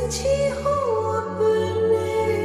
समझी हो अपने।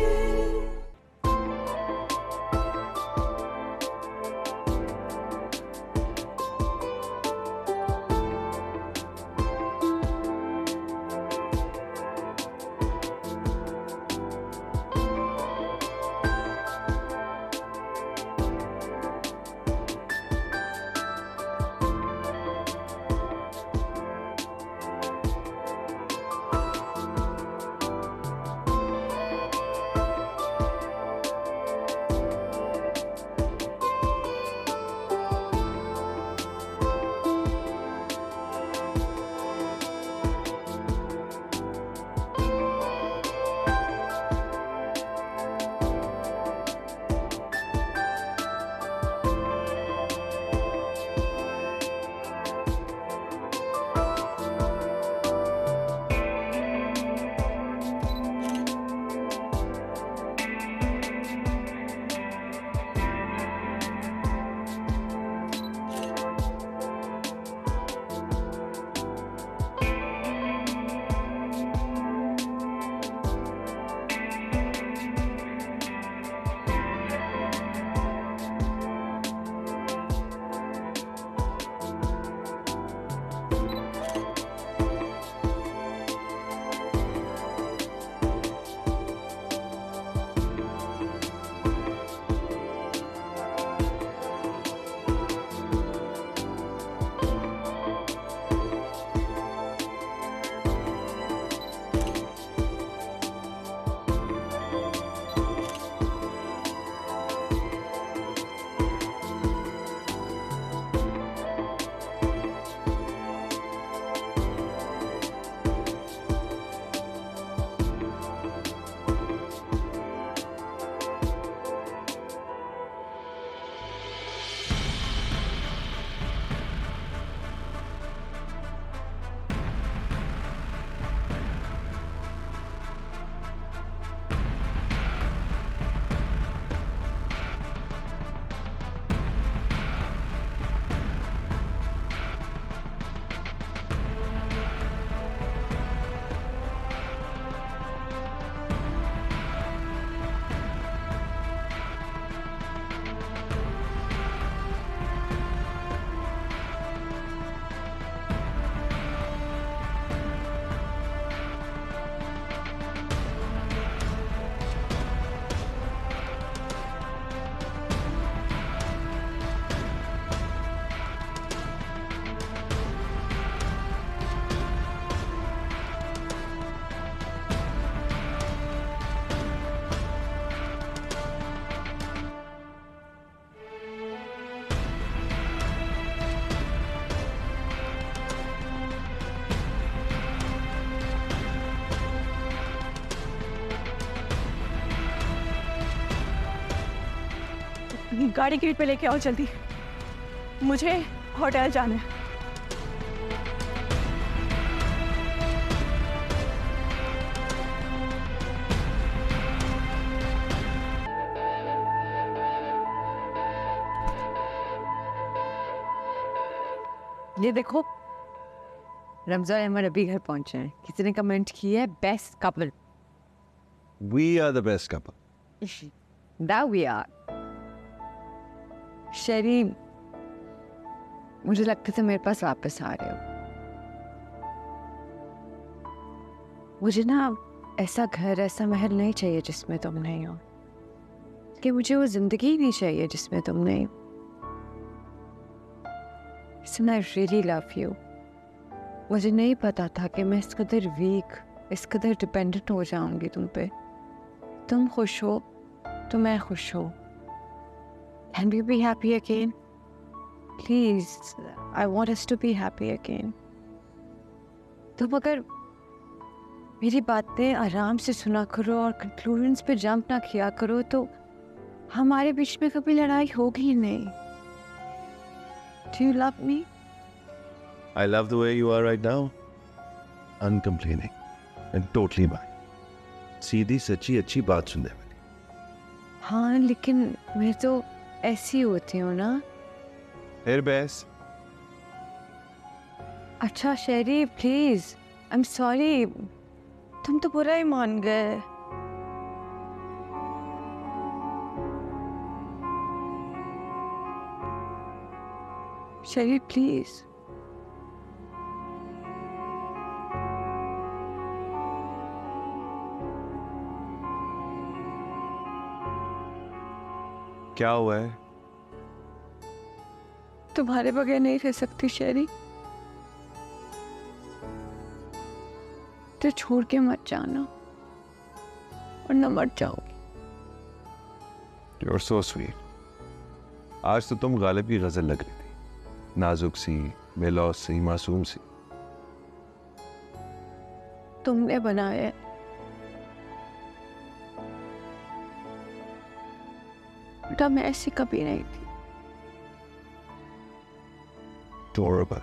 गाड़ी गेट पे लेके आओ जल्दी, मुझे होटल जाना है। ये देखो, रमजान अहमद अभी घर पहुंचे हैं। किसी ने कमेंट किया है best couple. We are the best couple. That we are. शरी, मुझे लगता था मेरे पास वापस आ रहे हो। मुझे ना ऐसा घर, ऐसा महल नहीं चाहिए जिसमें तुम नहीं हो, कि मुझे वो जिंदगी नहीं चाहिए जिसमें तुम नहीं हो। Listen, I really love you. मुझे नहीं पता था कि मैं इस कदर वीक, इस कदर डिपेंडेंट हो जाऊंगी तुम पे। तुम खुश हो तो मैं खुश हो। Can we be happy again? Please, I want us to be happy again. तुम अगर मेरी बातें आराम से सुना करो और कंक्लूजन्स पे जंप ना किया करो तो हमारे बीच में कभी लड़ाई होगी ही नहीं। Do you love me? I love the way you are right now. Uncomplaining and totally mine. सीधी सच्ची अच्छी बात सुनने वाली। हाँ, लेकिन मैं तो ऐसी होती हूँ ना। फिर बहस। अच्छा शेरी, प्लीज, आई एम सॉरी। तुम तो बुरा ही मान गए। शेरी प्लीज। क्या हुआ है? तुम्हारे बगैर नहीं रह सकती शेरी। तो छोड़ के मत जाना और न मर जाओगी। You're so sweet. आज तो तुम गालिब की गजल लग रही थी, नाजुक सी, बेलौस सी, मासूम सी। तुमने बनाया। बेटा मैं ऐसी कभी नहीं थी। Adorable.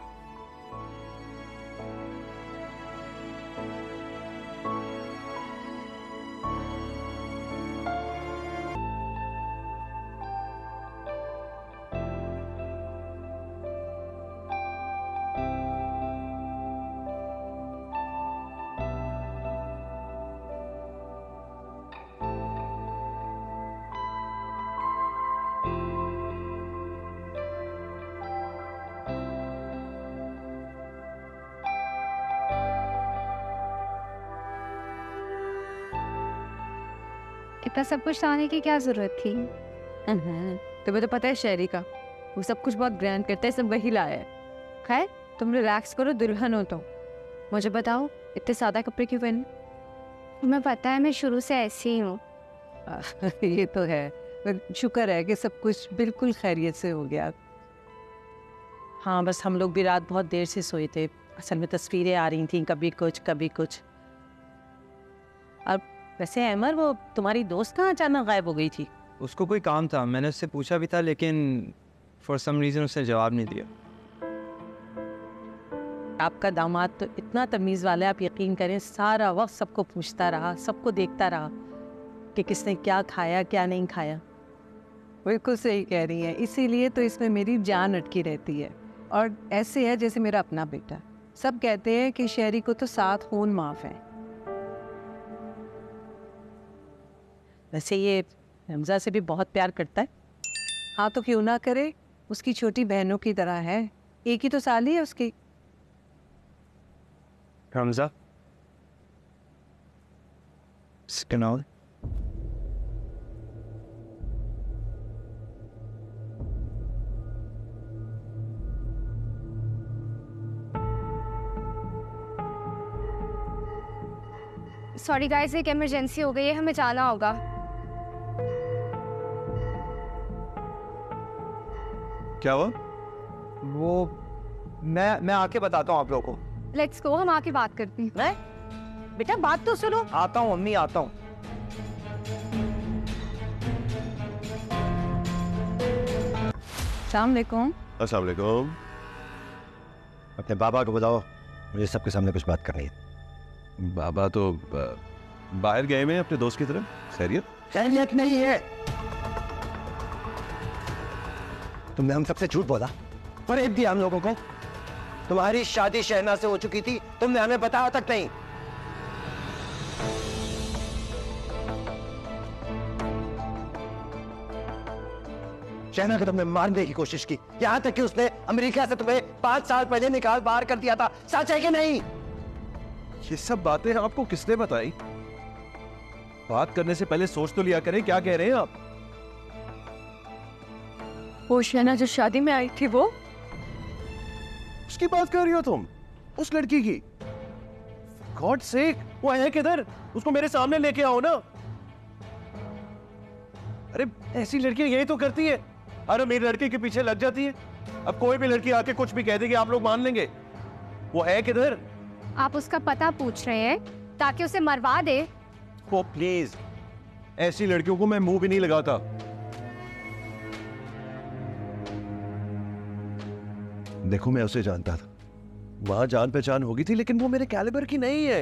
इतना सब कुछ लाने की क्या जरूरत थी? तुम्हें तो पता है शेरी का, वो सब कुछ बहुत ग्रैंड करता है, सब वही लाया है। खैर तुम रिलैक्स करो, दुल्हन हो तो। मुझे बताओ इतने सादा कपड़े क्यों पहने? तुम्हें पता है मैं शुरू से ऐसी ही हूँ। ये तो है, पर शुक्र है कि सब कुछ बिल्कुल खैरियत से हो गया। हाँ बस हम लोग भी रात बहुत देर से सोए थे। असल में तस्वीरें आ रही थी, कभी कुछ कभी कुछ। और वैसे अमर, वो तुम्हारी दोस्त कहाँ अचानक गायब हो गई थी? उसको कोई काम था, मैंने उससे पूछा भी था, लेकिन फॉर सम रीज़न उसने जवाब नहीं दिया। आपका दामाद तो इतना तमीज़ वाला है, आप यकीन करें सारा वक्त सबको पूछता रहा, सबको देखता रहा कि किसने क्या खाया क्या नहीं खाया। बिल्कुल सही कह रही है, इसीलिए तो इसमें मेरी जान अटकी रहती है। और ऐसे है जैसे मेरा अपना बेटा। सब कहते हैं कि शेरी को तो 7 खून माफ है। वैसे ये हमजा से भी बहुत प्यार करता है। हाँ तो क्यों ना करे, उसकी छोटी बहनों की तरह है। एक ही तो साली है उसकी। हमजा स्कनॉल सॉरी गाइस, एक इमरजेंसी हो गई है, हमें जाना होगा। क्या हुआ? वो मैं आके बताता हूँ आप लोगों को। लेट्स गो, हम आके बात करते हैं। मैं बेटा बात तो सुनो। आता हूँ अम्मी, आता हूँ। अस्सलाम वालेकुम। अस्सलाम वालेकुम। अपने बाबा को बताओ, मुझे सबके सामने कुछ बात करनी है। बाबा तो बाहर गए हैं अपने दोस्त की तरफ। खैरियत? खैरियत नहीं है। तुमने हम सबसे झूठ बोला, फरेब दिया हम लोगों को। तुम्हारी शादी शहनाज से हो चुकी थी, तुमने हमें बताया तक नहीं। शहना को तुमने मारने की कोशिश की, यहां तक कि उसने अमेरिका से तुम्हें 5 साल पहले निकाल बाहर कर दिया था। सच है कि नहीं? ये सब बातें आपको किसने बताई? बात करने से पहले सोच तो लिया करें, क्या कह रहे हैं आप? वो शहना जो शादी में आई थी, वो उसकी बात कर रही हो तुम? उस लड़की की? गॉड सेक, वो है किधर? उसको मेरे सामने लेके आओ ना। अरे ऐसी लड़कियां यही तो करती है, अरे मेरी लड़की के पीछे लग जाती है। अब कोई भी लड़की आके कुछ भी कह देगी, आप लोग मान लेंगे। वो है किधर? आप उसका पता पूछ रहे हैं ताकि उसे मरवा दे? वो प्लीज, ऐसी लड़कियों को मैं मुंह भी नहीं लगाता। देखो मैं उसे जानता था, वहां जान पहचान होगी थी, लेकिन वो मेरे कैलिबर की नहीं है।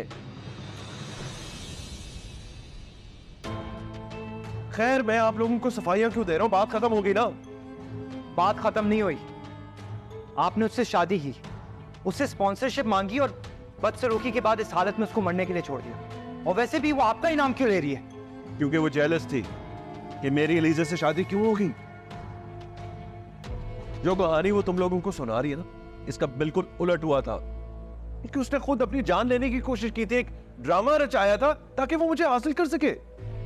खैर मैं आप लोगों को सफाइयां क्यों दे रहा हूं? बात खत्म हो गई ना? बात खत्म नहीं हुई। आपने उससे शादी की, उससे स्पॉन्सरशिप मांगी और बदसलूकी के बाद इस हालत में उसको मरने के लिए छोड़ दिया। और वैसे भी वो आपका इनाम क्यों ले रही है? क्योंकि वो जेलस थी कि मेरी एलिजा से शादी क्यों होगी। जो कहानी वो तुम लोगों को सुना रही है ना, इसका बिल्कुल उलट हुआ था। कि उसने खुद अपनी जान लेने की कोशिश की थी, एक ड्रामा रचाया था ताकि वो मुझे हासिल कर सके।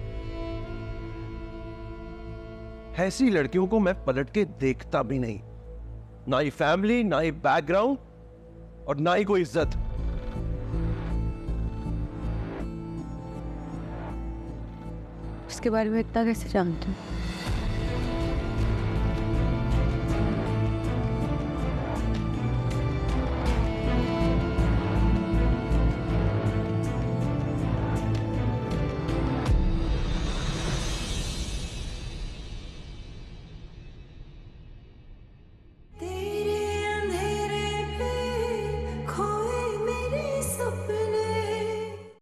ऐसी लड़कियों को मैं पलट के देखता भी नहीं, ना ही फैमिली, ना ही बैकग्राउंड और ना ही कोई इज्जत। उसके बारे में इतना कैसे जानते हो?